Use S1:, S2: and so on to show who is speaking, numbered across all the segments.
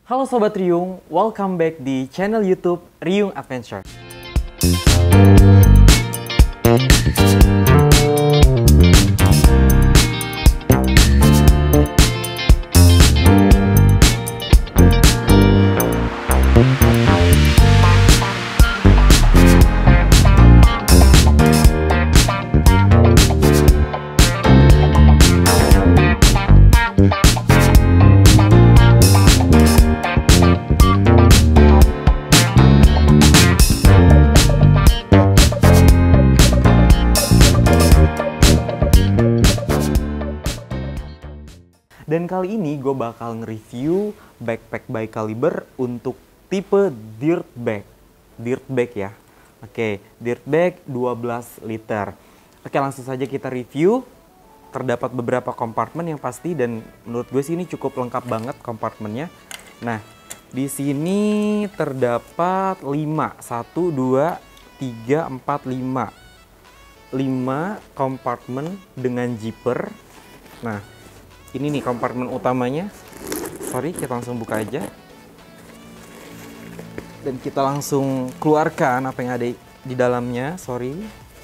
S1: Halo Sobat Riung, welcome back di channel YouTube Riung Adventure. Dan kali ini gue bakal nge-review backpack by Caliber untuk tipe dirt bag. Dirt bag ya. Oke, dirt bag 12 liter. Oke, langsung saja kita review. Terdapat beberapa kompartemen yang pasti dan menurut gue sih ini cukup lengkap banget kompartemennya. Nah, di sini terdapat 5. 1, 2, 3, 4, 5. 5 kompartemen dengan zipper. Nah, ini nih kompartemen utamanya. Sorry, kita langsung buka aja. Dan kita langsung keluarkan apa yang ada di dalamnya. Sorry.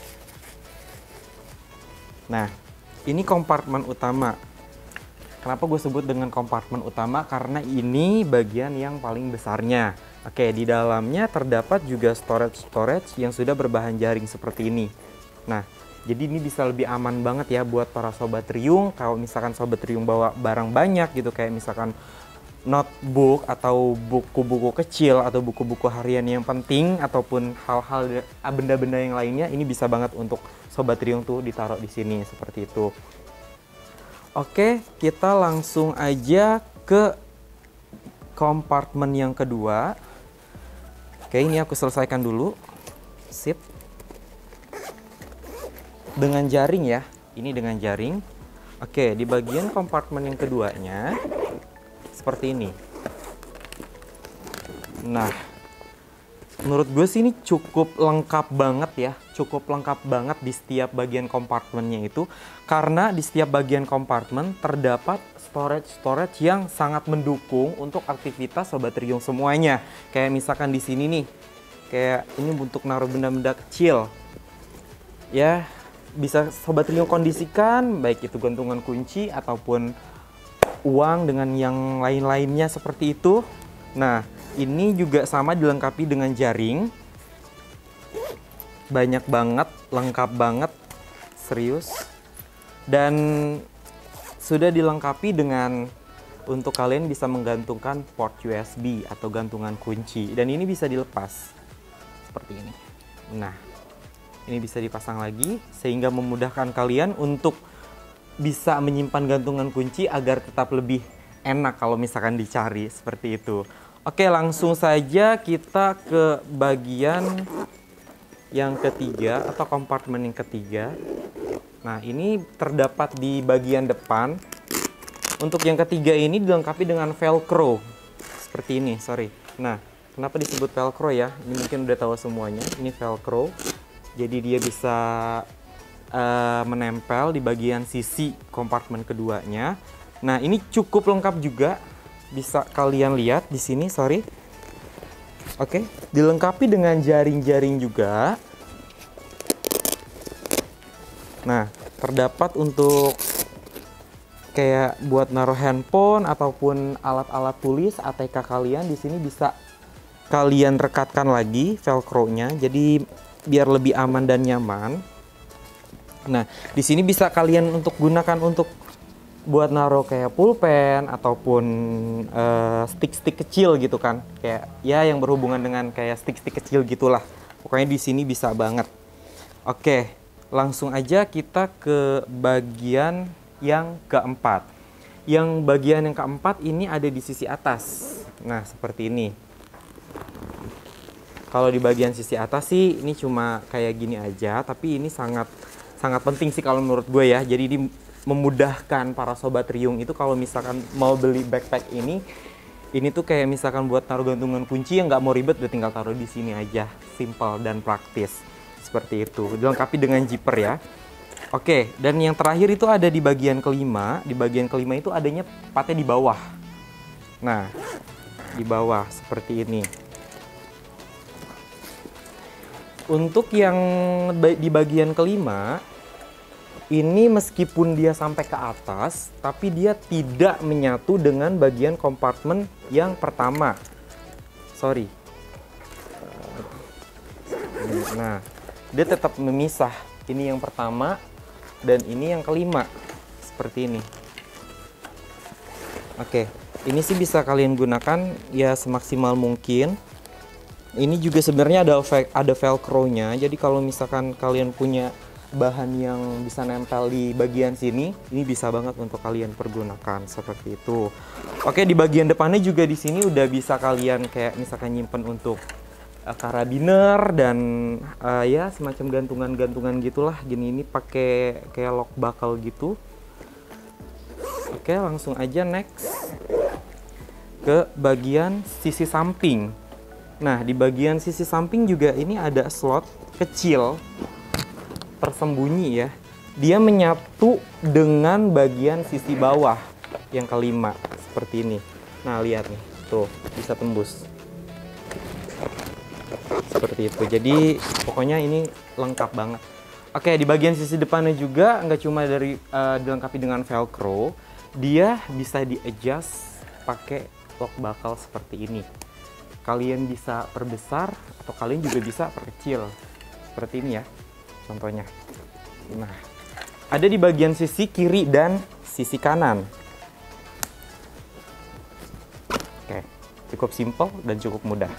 S1: Nah, ini kompartemen utama. Kenapa gue sebut dengan kompartemen utama? Karena ini bagian yang paling besarnya. Oke, di dalamnya terdapat juga storage yang sudah berbahan jaring seperti ini. Nah, jadi ini bisa lebih aman banget ya buat para Sobat Riung. Kalau misalkan Sobat Riung bawa barang banyak gitu, kayak misalkan notebook atau buku-buku kecil atau buku-buku harian yang penting ataupun hal-hal benda-benda yang lainnya, ini bisa banget untuk Sobat Riung tuh ditaruh di sini seperti itu. Oke, kita langsung aja ke kompartemen yang kedua. Oke, ini aku selesaikan dulu. Sip. Dengan jaring ya, ini dengan jaring. Oke, di bagian kompartemen yang keduanya seperti ini. Nah, menurut gue sih ini cukup lengkap banget ya, cukup lengkap banget di setiap bagian kompartemennya itu, karena di setiap bagian kompartemen terdapat storage yang sangat mendukung untuk aktivitas Sobat Riung semuanya. Kayak misalkan di sini nih, kayak ini untuk naruh benda-benda kecil ya. Bisa Sobat Riung kondisikan, baik itu gantungan kunci ataupun uang dengan yang lain-lainnya seperti itu. Nah, ini juga sama dilengkapi dengan jaring. Banyak banget, lengkap banget, serius. Dan sudah dilengkapi dengan untuk kalian bisa menggantungkan port USB atau gantungan kunci. Dan ini bisa dilepas seperti ini. Nah, ini bisa dipasang lagi sehingga memudahkan kalian untuk bisa menyimpan gantungan kunci agar tetap lebih enak kalau misalkan dicari seperti itu. Oke, langsung saja kita ke bagian yang ketiga atau kompartemen yang ketiga. Nah, ini terdapat di bagian depan. Untuk yang ketiga ini dilengkapi dengan velcro seperti ini, sorry. Nah, kenapa disebut velcro ya? Ini mungkin udah tahu semuanya. Ini velcro. Jadi dia bisa menempel di bagian sisi kompartemen keduanya. Nah, ini cukup lengkap juga. Bisa kalian lihat di sini, sorry. Oke, dilengkapi dengan jaring-jaring juga. Nah, terdapat untuk kayak buat naruh handphone ataupun alat-alat tulis ATK kalian. Di sini bisa kalian rekatkan lagi velcro-nya. Jadi biar lebih aman dan nyaman. Nah, di sini bisa kalian untuk gunakan untuk buat naruh kayak pulpen ataupun stick-stick kecil gitu kan. Kayak ya yang berhubungan dengan kayak stick-stick kecil gitulah. Pokoknya di sini bisa banget. Oke, langsung aja kita ke bagian yang keempat. Yang bagian yang keempat ini ada di sisi atas. Nah, seperti ini. Kalau di bagian sisi atas sih ini cuma kayak gini aja, tapi ini sangat penting sih kalau menurut gue ya. Jadi ini memudahkan para Sobat Riung itu kalau misalkan mau beli backpack ini tuh kayak misalkan buat taruh gantungan kunci yang nggak mau ribet, udah tinggal taruh di sini aja, simple dan praktis seperti itu. Dilengkapi dengan zipper ya. Oke, dan yang terakhir itu ada di bagian kelima. Di bagian kelima itu adanya partnya di bawah. Nah, di bawah seperti ini. Untuk yang di bagian kelima, ini meskipun dia sampai ke atas, tapi dia tidak menyatu dengan bagian kompartemen yang pertama. Sorry. Nah, dia tetap memisah. Ini yang pertama dan ini yang kelima. Seperti ini. Oke, ini sih bisa kalian gunakan ya semaksimal mungkin. Ini juga sebenarnya ada velcro-nya. Jadi kalau misalkan kalian punya bahan yang bisa nempel di bagian sini, ini bisa banget untuk kalian pergunakan seperti itu. Oke, di bagian depannya juga di sini udah bisa kalian kayak misalkan nyimpen untuk karabiner dan ya semacam gantungan-gantungan gitulah. Gini, ini pakai kayak lock buckle gitu. Oke, langsung aja next ke bagian sisi samping. Nah, di bagian sisi samping juga ini ada slot kecil tersembunyi ya. Dia menyatu dengan bagian sisi bawah yang kelima seperti ini. Nah, lihat nih, tuh bisa tembus seperti itu. Jadi pokoknya ini lengkap banget. Oke, di bagian sisi depannya juga nggak cuma dilengkapi dengan velcro, dia bisa di-adjust pakai lock buckle seperti ini. Kalian bisa perbesar atau kalian juga bisa perkecil seperti ini ya contohnya. Nah, ada di bagian sisi kiri dan sisi kanan. Oke, cukup simple dan cukup mudah.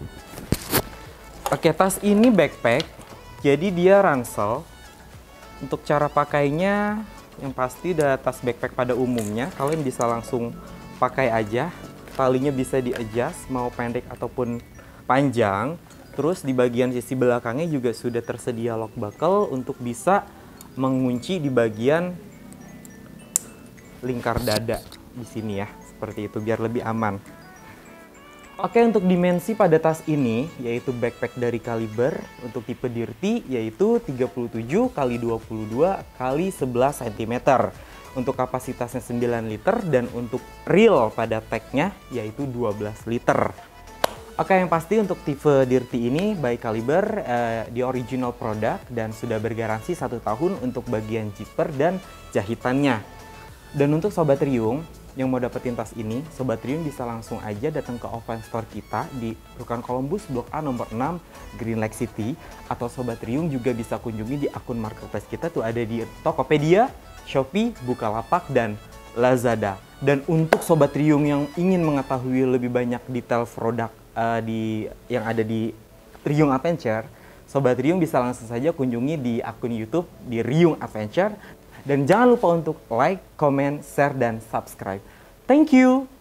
S1: Oke, tas ini backpack, jadi dia ransel. Untuk cara pakainya yang pasti udah tas backpack pada umumnya, kalian bisa langsung pakai aja. Talinya bisa di-adjust mau pendek ataupun panjang. Terus di bagian sisi belakangnya juga sudah tersedia lock buckle untuk bisa mengunci di bagian lingkar dada di sini ya. Seperti itu biar lebih aman. Oke, untuk dimensi pada tas ini yaitu backpack dari Caliber untuk tipe Dirty yaitu 37 x 22 x 11 cm. Untuk kapasitasnya 9 liter dan untuk real pada tagnya yaitu 12 liter. Oke, yang pasti untuk tipe Dirty ini by Caliber di original product dan sudah bergaransi 1 tahun untuk bagian zipper dan jahitannya. Dan untuk Sobat Riung yang mau dapetin tas ini, Sobat Riung bisa langsung aja datang ke offline store kita di Rukan Columbus Blok A nomor 6 Green Lake City, atau Sobat Riung juga bisa kunjungi di akun marketplace kita tuh ada di Tokopedia, Shopee, Bukalapak, dan Lazada. Dan untuk Sobat Riung yang ingin mengetahui lebih banyak detail produk yang ada di Riung Adventure, Sobat Riung bisa langsung saja kunjungi di akun YouTube di Riung Adventure. Dan jangan lupa untuk like, comment, share, dan subscribe. Thank you!